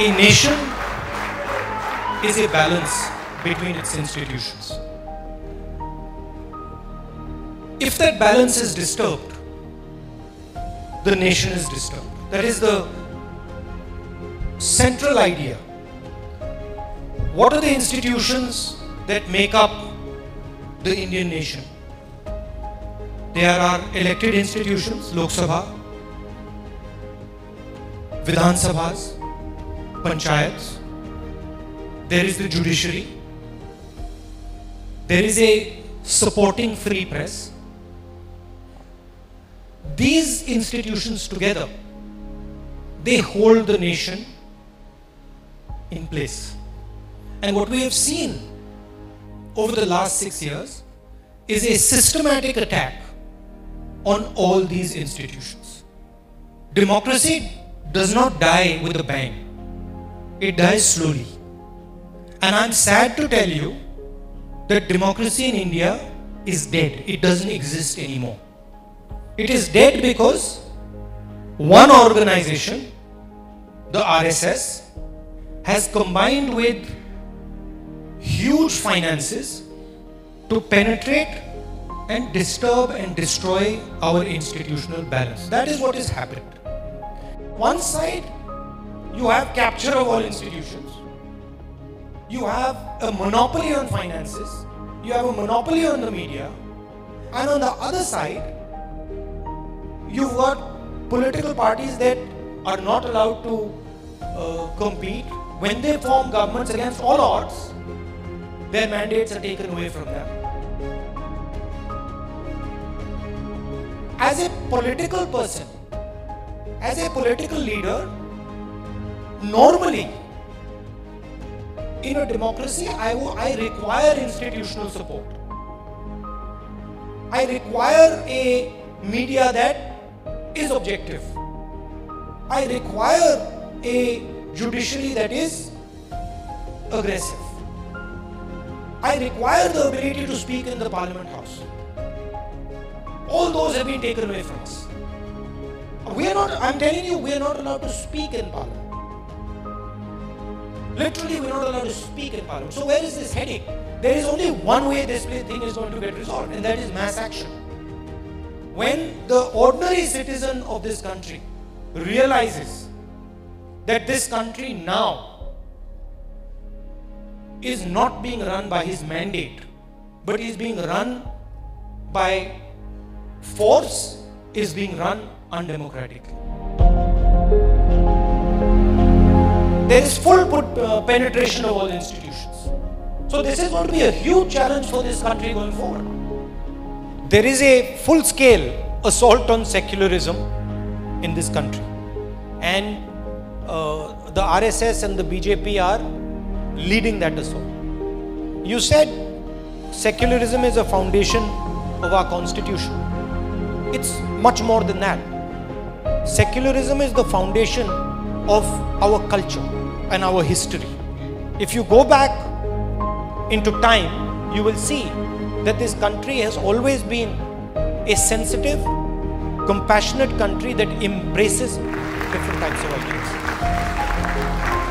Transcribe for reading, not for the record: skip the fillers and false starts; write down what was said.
A nation is a balance between its institutions. If that balance is disturbed, the nation is disturbed. That is the central idea. What are the institutions that make up the Indian nation? There are elected institutions, Lok Sabha, Vidhan Sabhas, Panchayats. There is the judiciary. There is a supporting free press. These institutions together, they hold the nation in place. And what we have seen over the last 6 years is a systematic attack on all these institutions. Democracy does not die with a bang. It dies slowly. And I'm sad to tell you that democracy in India is dead. It doesn't exist anymore. It is dead because one organization, the RSS, has combined with huge finances to penetrate and disturb and destroy our institutional balance. That is what has happened. One side, you have capture of all institutions. You have a monopoly on finances. You have a monopoly on the media. And on the other side, you've got political parties that are not allowed to compete. When they form governments against all odds, their mandates are taken away from them. As a political person, as a political leader, normally in a democracy, I require institutional support. I require a media that is objective. I require a judiciary that is aggressive. I require the ability to speak in the Parliament House. All those have been taken away from us. I'm telling you, we are not allowed to speak in Parliament. Literally, we are not allowed to speak in Parliament. So where is this heading? There is only one way this thing is going to get resolved, and that is mass action. When the ordinary citizen of this country realizes that this country now is not being run by his mandate, but is being run by force, is being run undemocratically. There is full penetration of all institutions. So this is going to be a huge challenge for this country going forward. There is a full-scale assault on secularism in this country. And the RSS and the BJP are leading that assault. You said secularism is a foundation of our constitution. It's much more than that. Secularism is the foundation of our culture and our history. If you go back into time, you will see that this country has always been a sensitive, compassionate country that embraces different types of ideas.